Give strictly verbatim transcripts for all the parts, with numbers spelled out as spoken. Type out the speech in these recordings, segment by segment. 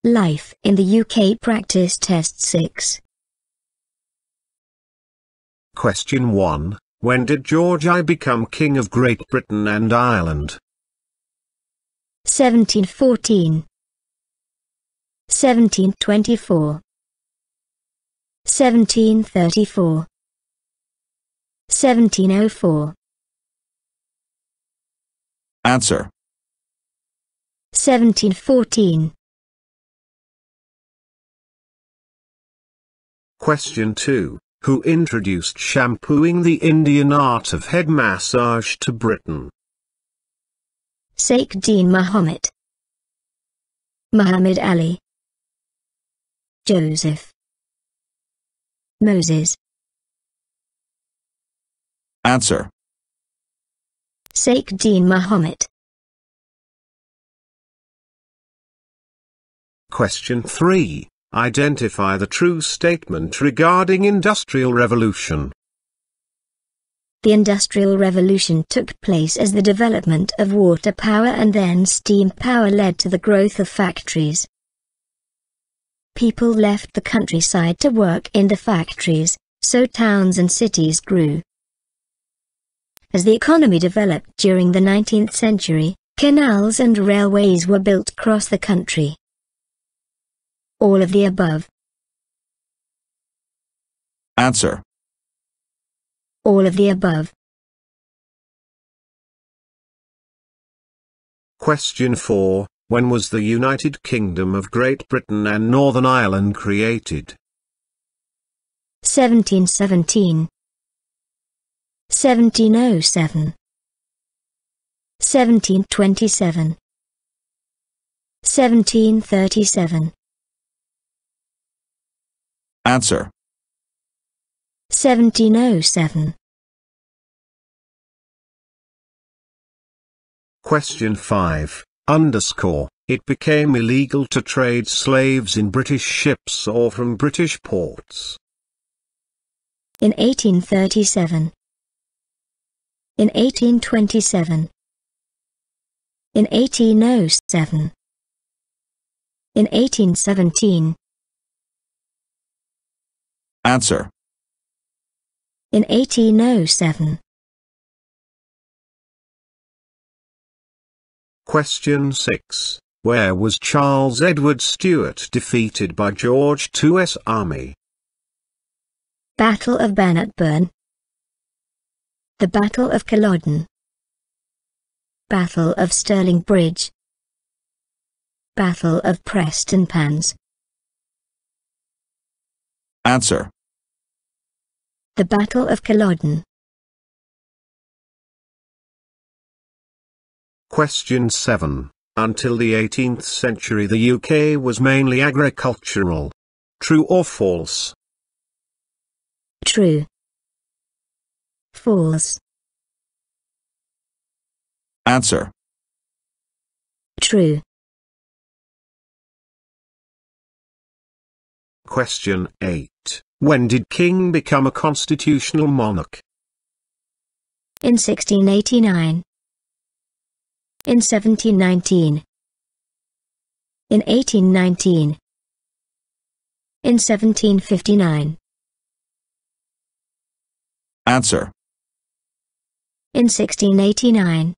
Life in the U K Practice Test six. Question one. When did George the First become King of Great Britain and Ireland? seventeen fourteen, seventeen twenty-four, seventeen thirty-four, seventeen oh four. Answer. seventeen fourteen. Question two. Who introduced shampooing, the Indian art of head massage, to Britain? Sheikh-Din Muhammad, Muhammad Ali, Joseph, Moses. Answer. Sheikh-Din Muhammad. Question three. Identify the true statement regarding Industrial Revolution. The Industrial Revolution took place as the development of water power and then steam power led to the growth of factories. People left the countryside to work in the factories, so towns and cities grew. As the economy developed during the nineteenth century, canals and railways were built across the country. All of the above. Answer. All of the above. Question four. When was the United Kingdom of Great Britain and Northern Ireland created? seventeen seventeen, seventeen oh seven, seventeen twenty-seven, seventeen thirty-seven. Answer. seventeen oh seven. Question five. Underscore. It became illegal to trade slaves in British ships or from British ports. In eighteen thirty-seven. In eighteen twenty-seven. In eighteen oh seven. In eighteen seventeen. Answer. In eighteen oh seven. Question six. Where was Charles Edward Stuart defeated by George the Second's army? Battle of Bannockburn. The Battle of Culloden. Battle of Stirling Bridge. Battle of Prestonpans. Answer. The Battle of Culloden. Question seven. Until the eighteenth century the U K was mainly agricultural. True or false? True. False. Answer. True. Question eight. When did King become a constitutional monarch? In sixteen eighty-nine. In seventeen nineteen. In eighteen nineteen. In seventeen fifty-nine. Answer. In sixteen eighty-nine.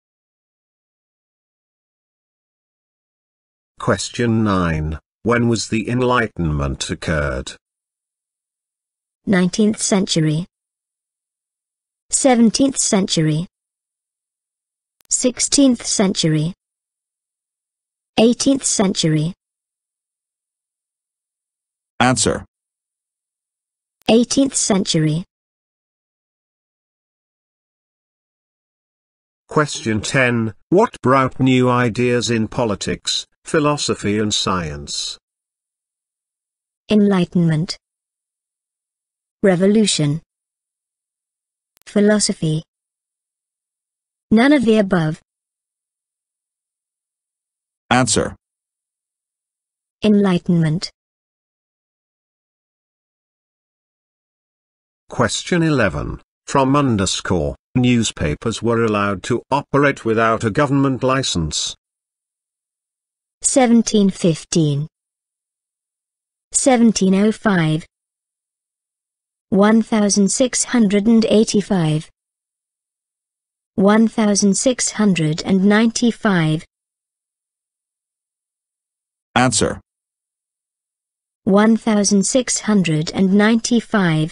Question nine. When was the Enlightenment occurred? nineteenth century. seventeenth century. sixteenth century. eighteenth century. Answer. eighteenth century. Question ten. What brought new ideas in politics, philosophy and science? Enlightenment. Revolution. Philosophy. None of the above. Answer. Enlightenment. Question eleven. From underscore, newspapers were allowed to operate without a government license. seventeen fifteen. seventeen oh five. one thousand six hundred eighty-five. one thousand six hundred ninety-five. Answer. one thousand six hundred ninety-five.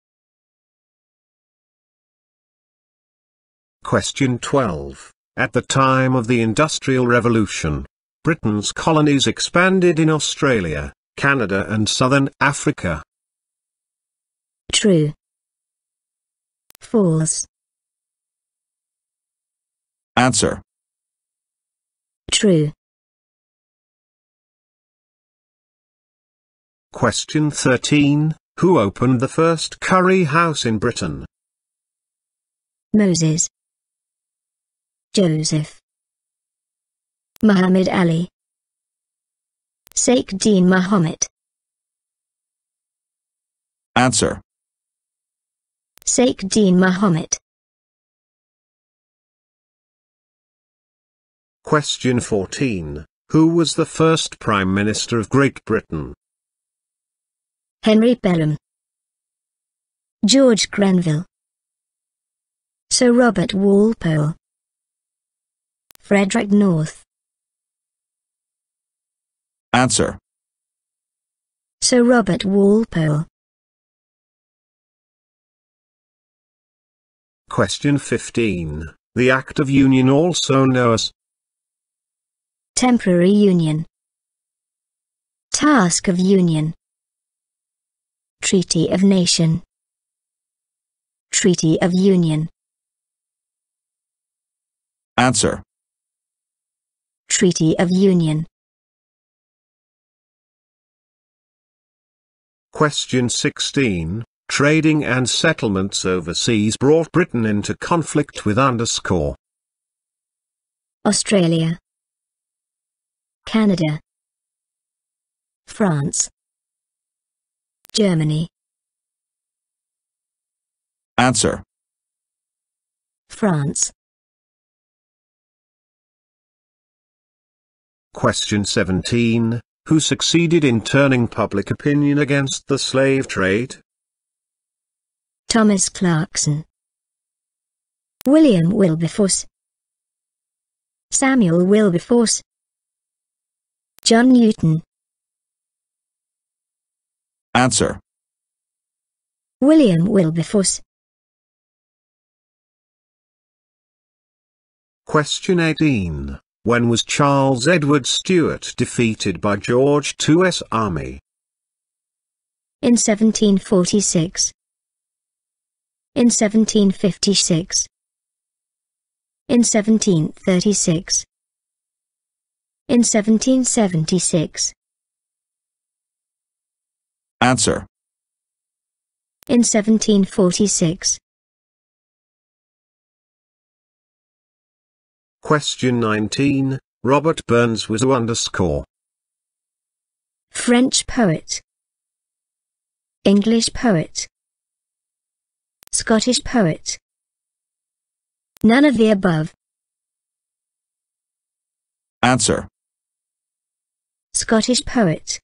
Question twelve. At the time of the Industrial Revolution, Britain's colonies expanded in Australia, Canada and Southern Africa. True. False. Answer. True. Question thirteen. Who opened the first curry house in Britain? Moses. Joseph. Muhammad Ali. Sheikh Deen Mohammed. Answer. Sheikh Deen Mohammed. Question fourteen. Who was the first Prime Minister of Great Britain? Henry Pelham. George Grenville. Sir Robert Walpole. Frederick North. Answer. Sir Robert Walpole. Question fifteen. The Act of Union, also known as Temporary Union. Task of Union. Treaty of Nation. Treaty of Union. Answer. Treaty of Union. Question sixteen. Trading and settlements overseas brought Britain into conflict with underscore Australia. Canada. France. Germany. Answer. France. Question seventeen. Who succeeded in turning public opinion against the slave trade? Thomas Clarkson. William Wilberforce. Samuel Wilberforce. John Newton. Answer. William Wilberforce. Question eighteen. When was Charles Edward Stuart defeated by George the Second's army? In seventeen forty-six. In seventeen fifty-six. In seventeen thirty-six. In seventeen seventy-six. Answer. In seventeen forty-six. Question nineteen. Robert Burns was who underscore French poet. English poet. Scottish poet. None of the above. Answer. Scottish poet.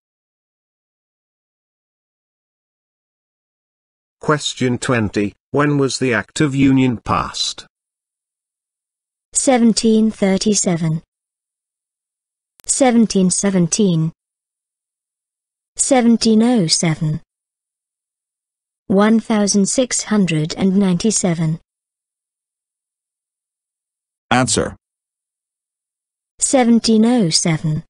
Question twenty. When was the Act of Union passed? seventeen thirty-seven. seventeen seventeen. seventeen oh seven. one thousand six hundred ninety-seven. Answer. seventeen oh seven.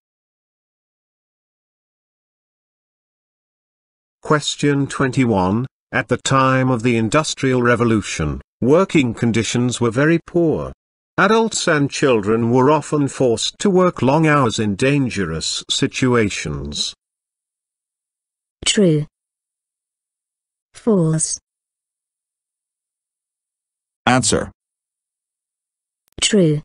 Question twenty-one. At the time of the Industrial Revolution, working conditions were very poor. Adults and children were often forced to work long hours in dangerous situations. True. False. Answer. True.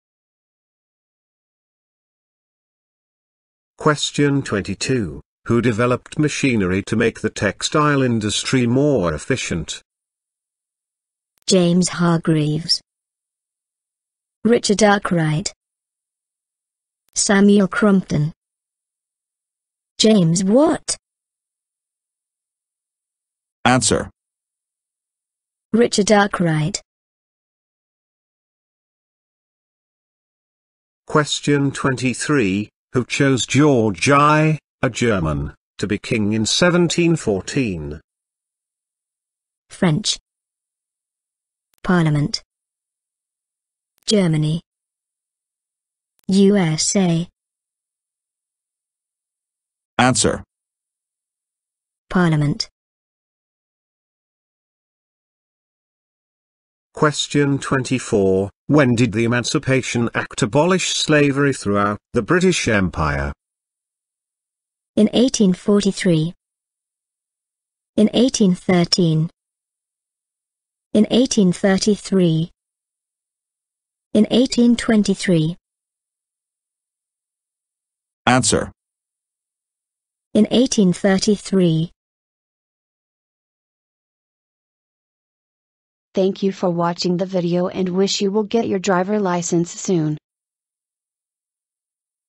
Question twenty-two. Who developed machinery to make the textile industry more efficient? James Hargreaves. Richard Arkwright. Samuel Crompton. James Watt. Answer. Richard Arkwright. Question twenty-three. Who chose George the First, a German, to be king in seventeen fourteen? French. Parliament. Germany. U S A. Answer. Parliament. Question twenty-four. When did the Emancipation Act abolish slavery throughout the British Empire? In eighteen forty-three. In eighteen thirteen. In eighteen thirty-three. In eighteen twenty-three. Answer. In eighteen thirty-three. Thank you for watching the video and wish you will get your driver license soon.